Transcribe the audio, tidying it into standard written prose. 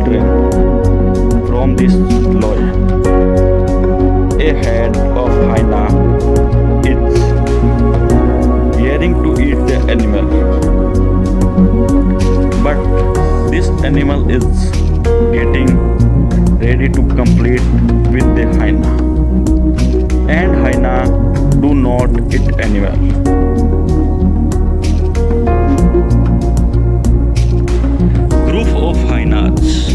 children from this lodge. A head of hyena is daring to eat the animal, but this animal is getting ready to complete with the hyena, and hyena do not eat animal. Group of hyenas